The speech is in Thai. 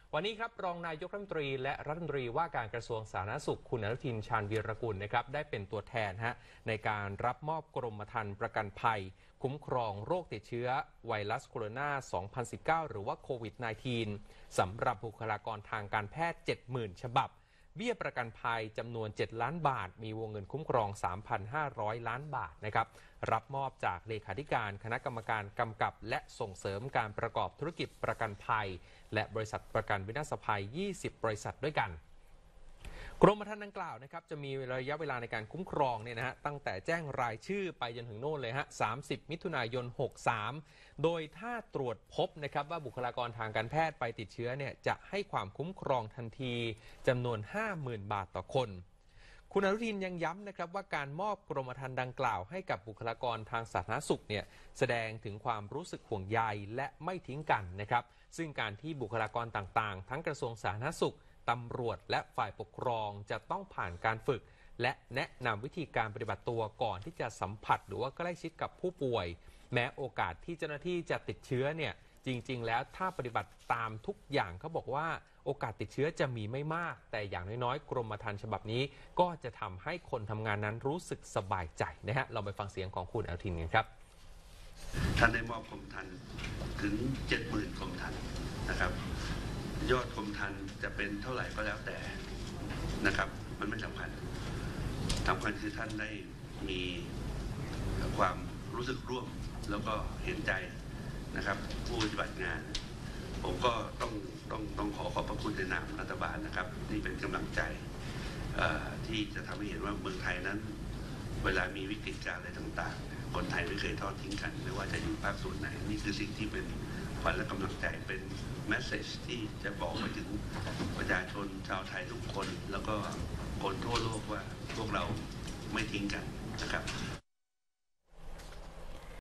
วันนี้ครับรองนายกรัฐมนตรีและรัฐมนตรีว่าการกระทรวงสาธารณสุขคุณอนุทินชาญวีรกุลนะครับได้เป็นตัวแทนในการรับมอบกรมธรรม์ประกันภัยคุ้มครองโรคติดเชื้อไวรัสโคโรนา 2019 หรือว่าโควิด -19 สำหรับบุคลากรทางการแพทย์ 70,000 ฉบับเบี้ยประกันภัยจำนวน 7 ล้านบาทมีวงเงินคุ้มครอง 3,500 ล้านบาทนะครับรับมอบจากเลขาธิการคณะกรรมการกำกับและส่งเสริมการประกอบธุรกิจประกันภัยและบริษัทประกันวินาศภัย 20 บริษัทด้วยกันกรมธรรม์ดังกล่าวนะครับจะมีระยะเวลาในการคุ้มครองตั้งแต่แจ้งรายชื่อไปจนถึงโน่นเลย30 มิถุนายน 63 โดยถ้าตรวจพบนะครับว่าบุคลากรทางการแพทย์ไปติดเชื้อจะให้ความคุ้มครองทันทีจำนวน 50,000 บาทต่อคนคุณอนุทินยังย้ำนะครับว่าการมอบกรมธรรม์ดังกล่าวให้กับบุคลากรทางสาธารณสุขแสดงถึงความรู้สึกห่วงใยและไม่ทิ้งกันนะครับซึ่งการที่บุคลากรต่างๆทั้งกระทรวงสาธารณสุขตำรวจและฝ่ายปกครองจะต้องผ่านการฝึกและแนะนำวิธีการปฏิบัติตัวก่อนที่จะสัมผัสหรือว่าใกล้ชิดกับผู้ป่วยแม้โอกาสที่เจ้าหน้าที่จะติดเชื้อจริงๆแล้วถ้าปฏิบัติตามทุกอย่างเขาบอกว่าโอกาสติดเชื้อจะมีไม่มากแต่อย่างน้อยๆกรมธรรม์ฉบับนี้ก็จะทำให้คนทำงานนั้นรู้สึกสบายใจเราไปฟังเสียงของคุณอนุทินกันครับท่านได้มอบกรมธรรม์ถึง 70,000 กรมธรรม์นะครับยอดกรมธรรม์จะเป็นเท่าไหร่ก็แล้วแต่นะครับมันไม่สำคัญคือท่านได้มีความรู้สึกร่วมแล้วก็เห็นใจนะครับผู้ปฏิบัติงานผมก็ต้องขอบพระคุณในนามรัฐบาลนะครับนี่เป็นกำลังใจที่จะทำให้เห็นว่าเมืองไทยนั้นเวลามีวิกฤตการณ์อะไรต่างๆคนไทยไม่เคยทอดทิ้งกันไม่ว่าจะอยู่ภาคส่วนไหนนี่คือสิ่งที่เป็นขวัญและกำลังใจเป็นแมสเซจที่จะบอกไปถึงประชาชนชาวไทยทุกคนแล้วก็คนทั่วโลกว่าพวกเราไม่ทิ้งกันนะครับ